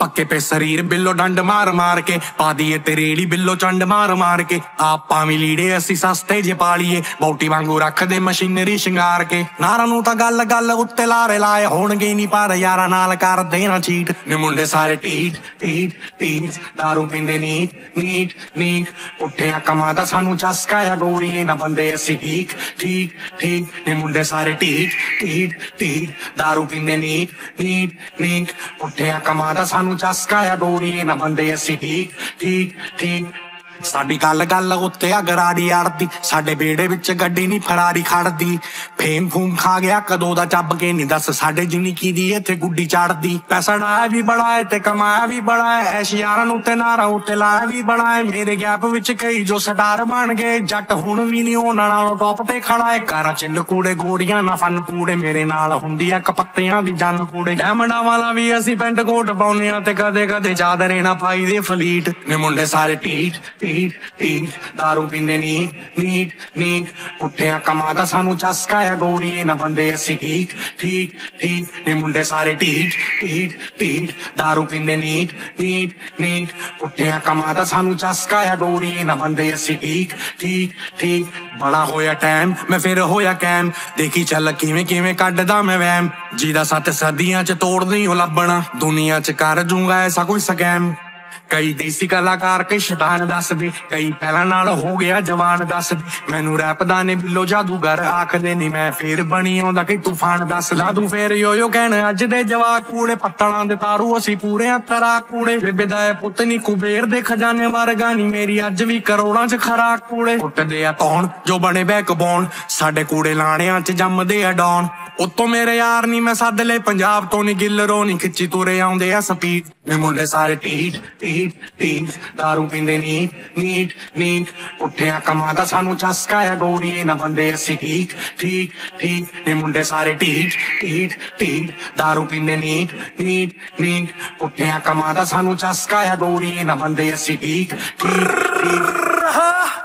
पक्के पे शरीर बिल्लो डंड मार मार के पा दिए तेरेड़ी बिल्लो चंड मार मार के आपा भी लीड़े असी सस्ते जे पालीए बौटी वांगू रख दे मशीनरी शिंगार के नारा नू तां गल गल उत्ते लारे लाए होणगे नी पर यारा नाल कर देना चीट नी मुंडे सारे टीट टीट टीट दारू पींदे नीट नीट नीट उठिया कमा दा सानू चस्काया गोरीए ना बंदे असी ठीक ठीक ठीक नी मुंडे सारे टीट टीट टीट दारू पींदे नीट नीट नीट उठिया कमा दा सानू चस्काया गोरीए ना बंदे असी ठीक ठीक ठीक साडी गल गल उत्ते गराड़ी अड़दी साडे बेड़े विच गड्डी नी फरारी खड़दी फेम फूम खा गया कदों दा चब के नी दस साडे जिन्नी कीदी इत्थे गुड्डी चढ़दी पैसा डाया भी बड़ा है ते कमाया भी बड़ा है ऐश यारां नूं ते नारा उत्ते लाया भी बड़ा है मेरे गैप विच कई जो स्टार बन गए जट हुण भी नी होना नालों टॉप ते खड़ा है कारा चिल कूड़े गोरियां ना फन कूड़े मेरे नाल हुंदी आ कपत्तियां दी जन कूड़े डायमंडां वाला भी असी पेंट कोट पाउने आ ते कदे कदे चादरे ना पाई दे फलीट ने मुंडे सारे टीट टीट टीट दारू पींदे नीट नीट नीट उठिया कमा दा सानू चस्काया गोरीए ना बंदे असी ठीक ठीक ठीक ने मुंडे सारे टीट टीट टीट दारू पींदे नीट नीट नीट उठिया कमा दा सानू चस्काया गोरीए ना बंदे असी ठीक ठीक ठीक बड़ा होया टाइम मैं फिर होया कैम देखी चल किवें किवें कड्डदा मैं वैम जिदा सत सदियां च तोड़ नहीं हो लभना दुनिया च कर जूंगा ऐसा कोई स्कैम कई देसी कलाकार के शैतान दस दे कई पहला नाल हो गया जवान दस दे मैनू रैप दा ने बिल्लो जादूगर आखदे नी मैं फिर बनी आउंदा कि तूफान दस दा तू फिर यो कहण अज दे जवाक कूड़े पत्तलां दे तारू असी पूरे तरा कूड़े बेबे दा पुत्त नी कुबेर दे खजाने वर्गा नी मेरी अज भी करोड़ां च खराक कूड़े उठदे आ कौन जो बने बैकबोन साडे कूड़े लाणियां च जम्मदे आ डॉन उत्तों मेरे यार नी मैं सद ले पंजाब तो नी गिलरों नी खिच्ची तुरे आउंदे आ स्पीड ने मुंडे सारे टीट टीट टीट दारू पींदे नीट नीट नीट उठिया कमा दा सानू चस्काया गोरीए ना बंदे असी ठीक ठीक ठीक ने मुंडे सारे टीट टीट टीट दारू पींदे नीट नीट नीट उठिया कमा दा सानू चस्काया गोरीए ना बंदे असी ठीक ठीक ठीक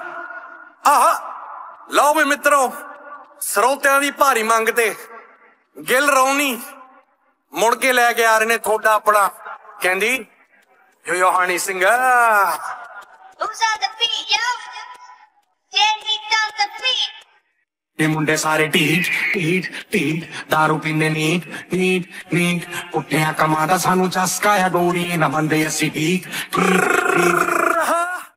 लो भी मित्रों ਸਰੋਤਿਆਂ ਦੀ ਭਾਰੀ ਮੰਗ ਤੇ ਗਿੱਲ ਰੌਣੀ ਮੁੜ ਕੇ ਲੈ ਕੇ ਆ ਰਹੇ ਨੇ ਤੁਹਾਡਾ ਆਪਣਾ ਕਹਿੰਦੀ ਯੋ ਹਣੀ ਸਿੰਘ ਇਹ ਮੁੰਡੇ ਸਾਰੇ ਢੀਠ ਢੀਠ ਢੀਠ दारू ਪੀਂਦੇ ਨੀਟ ਨੀਟ ਨੀਟ ਉੱਠਿਆ ਕਮਾਦਾ ਸਾਨੂੰ ਚਸਕਾਇਆ ਗੋਰੀ ਨਾ ਬੰਦੇ ਅਸੀਂ ਠੀਕ ਠੀਕ ਠੀਕ